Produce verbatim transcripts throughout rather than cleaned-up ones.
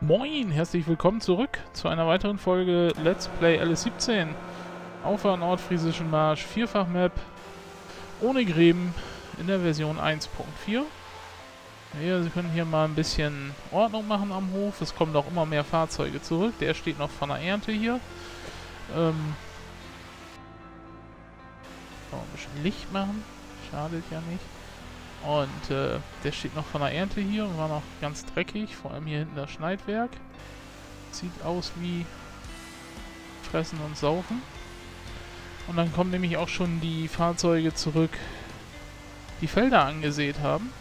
Moin, herzlich willkommen zurück zu einer weiteren Folge Let's Play L S siebzehn auf der nordfriesischen Marsch, Vierfach-Map, ohne Gräben, in der Version eins Punkt vier. Ja, Sie können hier mal ein bisschen Ordnung machen am Hof, es kommen auch immer mehr Fahrzeuge zurück, der steht noch von der Ernte hier. Ähm, so, ein bisschen Licht machen, schadet ja nicht. Und äh, der steht noch von der Ernte hier und war noch ganz dreckig, vor allem hier hinten das Schneidwerk. Sieht aus wie Fressen und Saufen. Und dann kommen nämlich auch schon die Fahrzeuge zurück, die Felder angesät haben.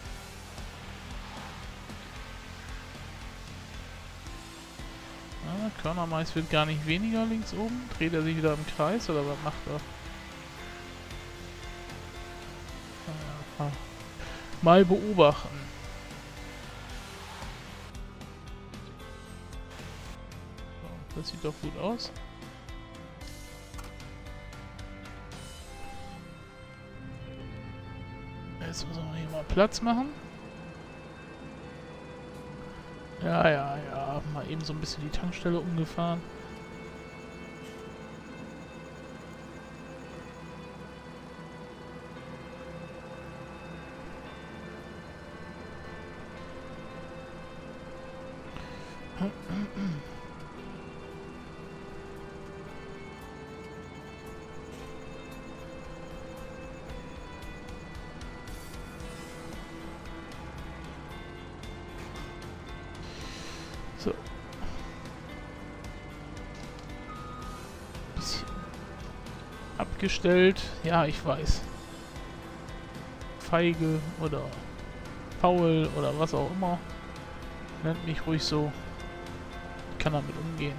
Ja, Körnermais wird gar nicht weniger links oben. Dreht er sich wieder im Kreis oder was macht er? Ja, mal beobachten. So, das sieht doch gut aus. Jetzt müssen wir hier mal Platz machen. Ja, ja, ja. Mal eben so ein bisschen die Tankstelle umgefahren. So. Bisschen abgestellt. Ja, ich weiß. Feige oder faul oder was auch immer. Nennt mich ruhig so. Ich kann damit umgehen.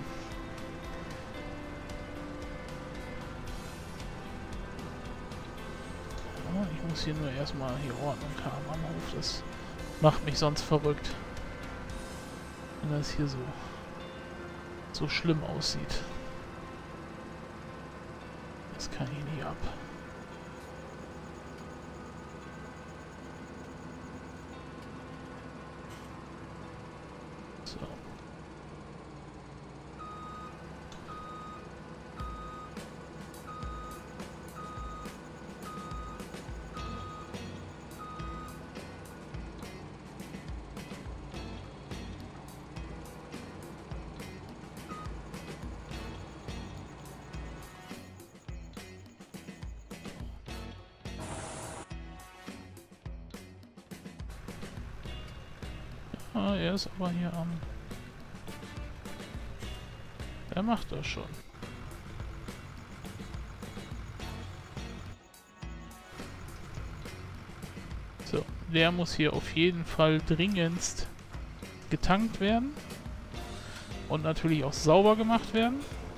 Ja, ich muss hier nur erstmal hier Ordnung haben am Hof. Das macht mich sonst verrückt. Wenn das hier so, so schlimm aussieht. Das kann ich nicht ab. So. Ah, er ist aber hier am... Er macht das schon. So, der muss hier auf jeden Fall dringendst getankt werden. Und natürlich auch sauber gemacht werden.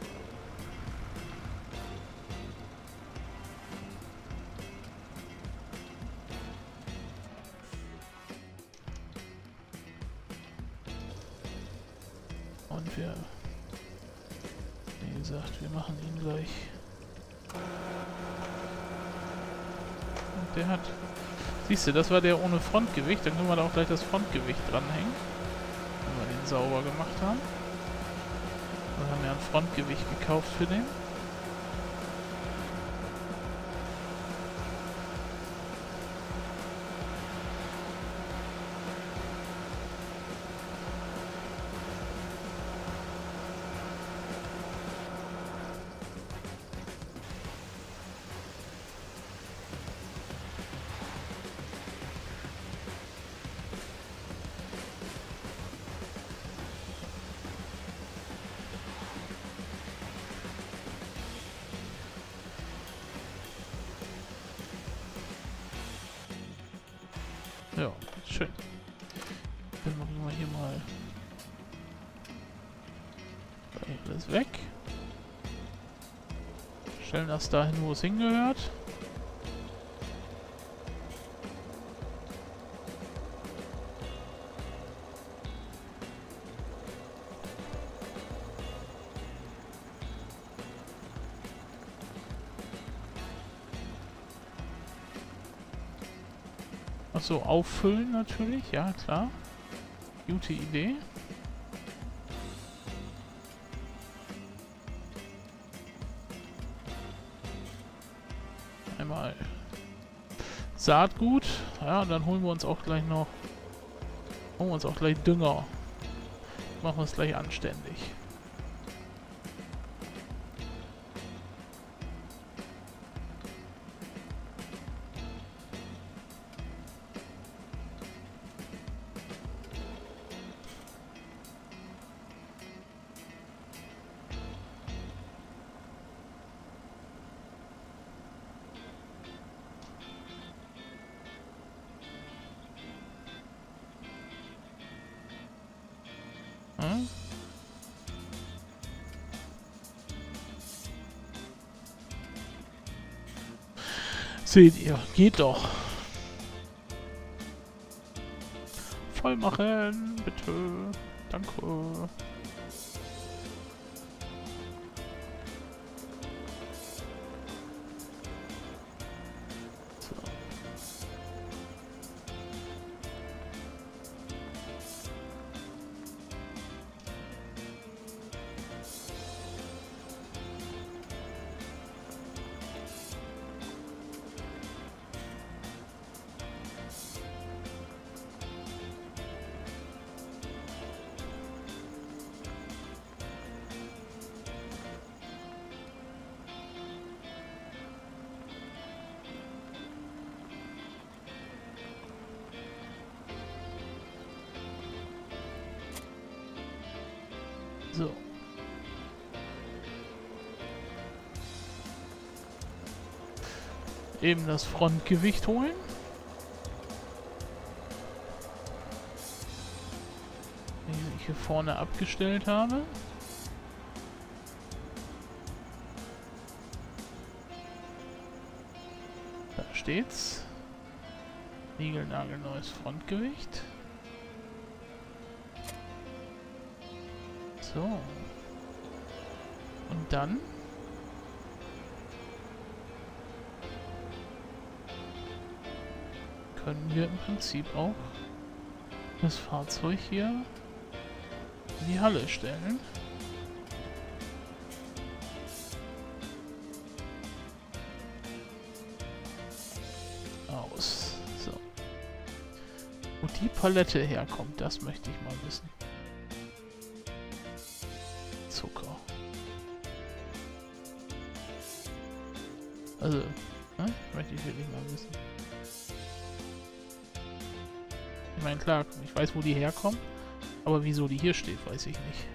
Und wir, wie gesagt, wir machen ihn gleich. Und der hat, siehst du, das war der ohne Frontgewicht, dann können wir da auch gleich das Frontgewicht dranhängen, wenn wir den sauber gemacht haben. Wir haben ja ein Frontgewicht gekauft für den. Ja, schön. Dann machen wir hier mal alles weg. Stellen das dahin, wo es hingehört. Achso, auffüllen natürlich, ja klar. Gute Idee. Saatgut. Ja, und dann holen wir uns auch gleich noch... Holen wir uns auch gleich Dünger. Machen wir es gleich anständig. Hm? Seht ihr, geht doch. Voll machen, bitte. Danke. So. So. Eben das Frontgewicht holen. Die ich hier vorne abgestellt habe. Da steht's. Niegelnagelneues Frontgewicht. So. Und dann können wir im Prinzip auch das Fahrzeug hier in die Halle stellen. Aus. So. Wo die Palette herkommt, das möchte ich mal wissen. Zucker. Also, ne? Möchte ich wirklich mal wissen. Ich meine, klar, ich weiß, wo die herkommen, aber wieso die hier steht, weiß ich nicht.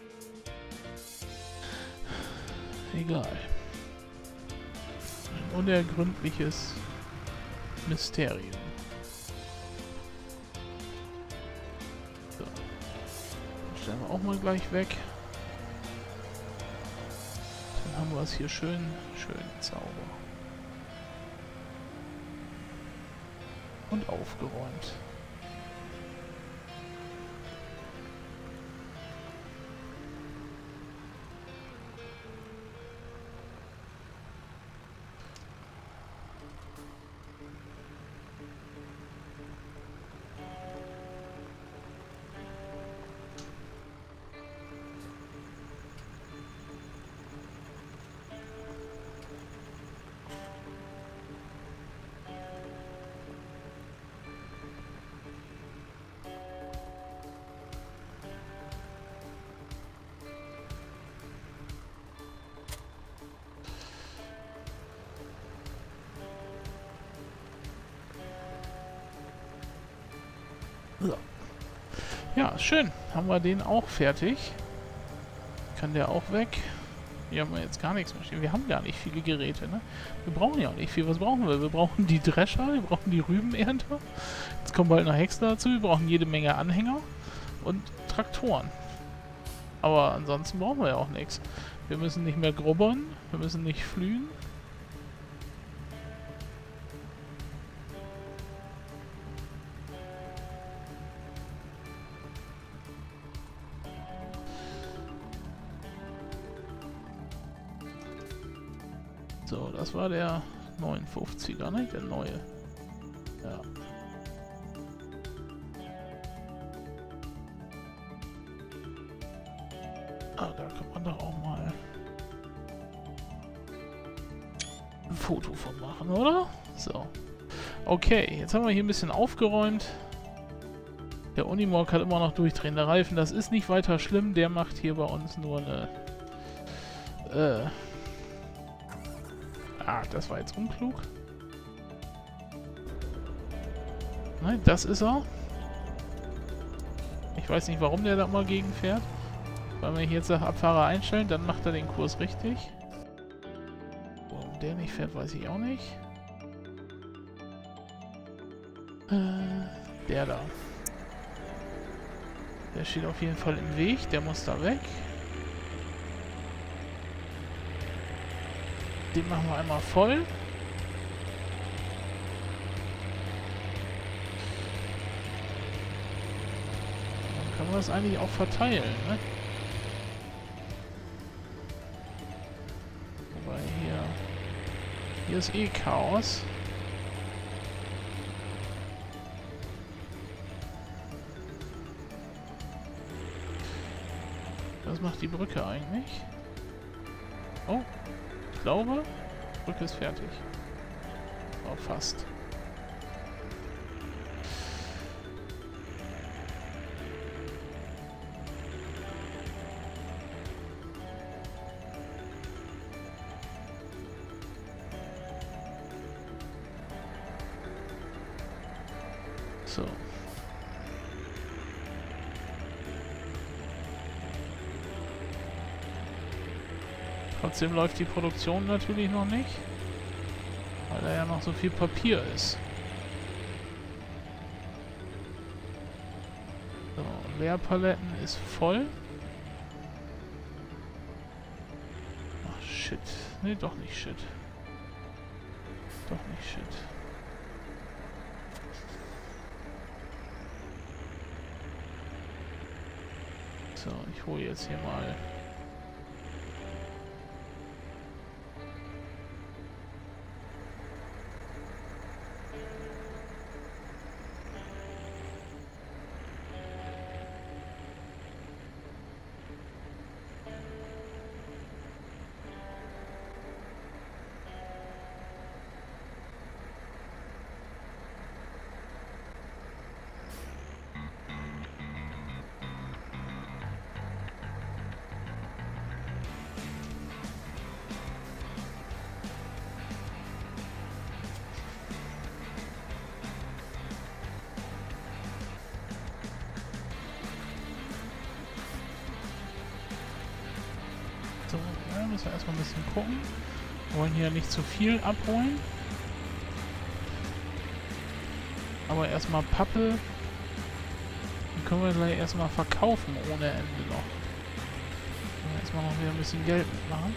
Egal. Ein unergründliches Mysterium. So. Dann stellen wir auch mal gleich weg. Dann haben wir es hier schön, schön sauber. Und aufgeräumt. So. Ja, schön. Haben wir den auch fertig. Kann der auch weg. Hier haben wir jetzt gar nichts mehr stehen. Wir haben gar nicht viele Geräte, ne? Wir brauchen ja auch nicht viel. Was brauchen wir? Wir brauchen die Drescher, wir brauchen die Rübenernte. Jetzt kommen bald noch Häcksler dazu. Wir brauchen jede Menge Anhänger und Traktoren. Aber ansonsten brauchen wir ja auch nichts. Wir müssen nicht mehr grubbern. Wir müssen nicht flühen. So, das war der neunundfünfziger, ne? Der neue. Ja. Ah, da kann man doch auch mal ein Foto von machen, oder? So. Okay, jetzt haben wir hier ein bisschen aufgeräumt. Der Unimog hat immer noch durchdrehende Reifen. Das ist nicht weiter schlimm. Der macht hier bei uns nur eine... Äh... Ah, das war jetzt unklug. Nein, das ist er. Ich weiß nicht, warum der da mal gegenfährt. Weil wir hier jetzt nach Abfahrer einstellen, dann macht er den Kurs richtig. Warum der nicht fährt, weiß ich auch nicht. Äh, der da. Der steht auf jeden Fall im Weg, der muss da weg. Den machen wir einmal voll. Dann können wir das eigentlich auch verteilen, ne? Wobei hier... Hier ist eh Chaos. Was macht die Brücke eigentlich? Oh, ich glaube, die Brücke ist fertig. Oh, fast. So. Trotzdem läuft die Produktion natürlich noch nicht, weil da ja noch so viel Papier ist. So, Leerpaletten ist voll. Ach, shit. Nee, doch nicht shit. Doch nicht shit. So, ich hole jetzt hier mal... So, ja, müssen wir erstmal ein bisschen gucken. Wir wollen hier nicht zu viel abholen. Aber erstmal Pappe. Die können wir gleich erstmal verkaufen ohne Ende noch. Können wir erstmal noch wieder ein bisschen Geld mitmachen.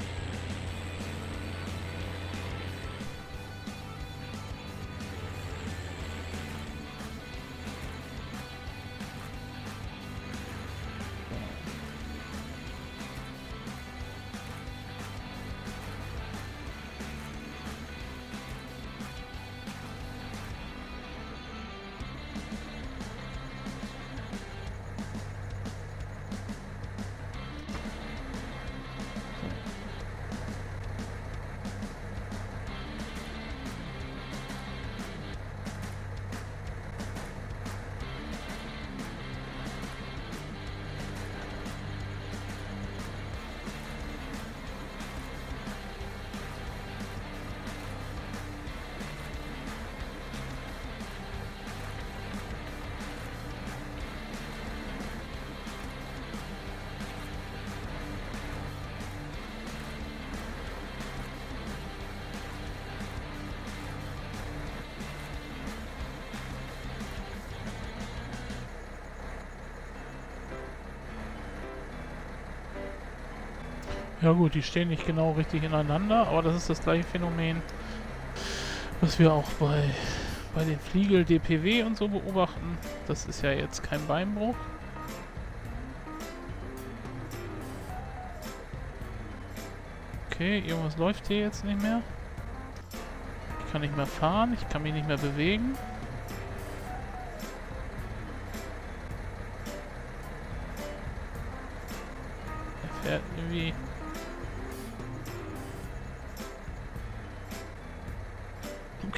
Ja gut, die stehen nicht genau richtig ineinander, aber das ist das gleiche Phänomen, was wir auch bei, bei den Fliegel D P W und so beobachten. Das ist ja jetzt kein Beinbruch. Okay, irgendwas läuft hier jetzt nicht mehr. Ich kann nicht mehr fahren, ich kann mich nicht mehr bewegen. Er fährt irgendwie...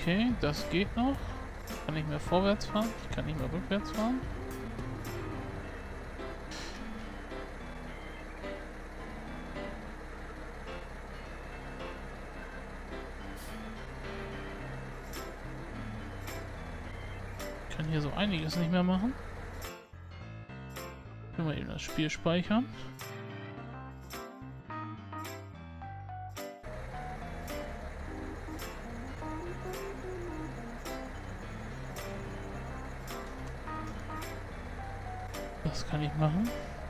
Okay, das geht noch. Ich kann nicht mehr vorwärts fahren. Ich kann nicht mehr rückwärts fahren. Ich kann hier so einiges nicht mehr machen. Können wir eben das Spiel speichern. Das kann ich machen.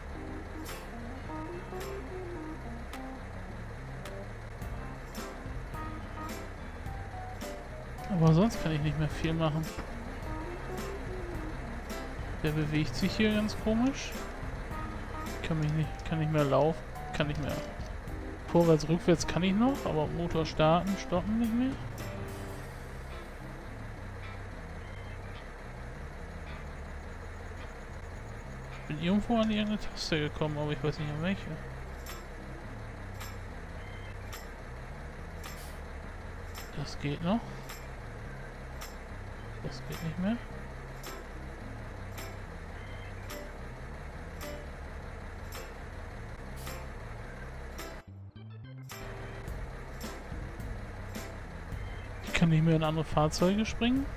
Aber sonst kann ich nicht mehr viel machen. Der bewegt sich hier ganz komisch. Kann mich nicht, kann nicht mehr laufen. Kann nicht mehr. Vorwärts, rückwärts kann ich noch, aber Motor starten, stoppen nicht mehr. Bin irgendwo an irgendeine Taste gekommen, aber ich weiß nicht an welche. Das geht noch. Das geht nicht mehr. Ich kann nicht mehr in andere Fahrzeuge springen.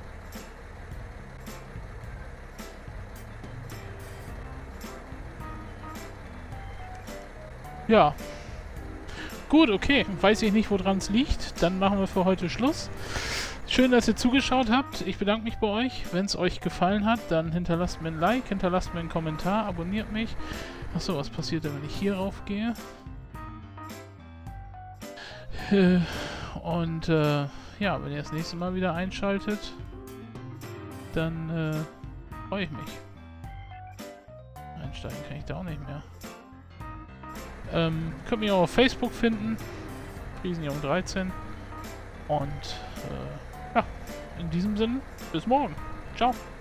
Ja. Gut, okay. Weiß ich nicht, woran es liegt. Dann machen wir für heute Schluss. Schön, dass ihr zugeschaut habt. Ich bedanke mich bei euch. Wenn es euch gefallen hat, dann hinterlasst mir ein Like, hinterlasst mir einen Kommentar, abonniert mich. Achso, was passiert denn, wenn ich hier rauf gehe? Äh, und äh, ja, wenn ihr das nächste Mal wieder einschaltet, dann äh, freue ich mich. Einsteigen kann ich da auch nicht mehr. Ähm, könnt mich auch auf Facebook finden. Riesenjung dreizehn. Und äh, ja, in diesem Sinne, bis morgen. Ciao.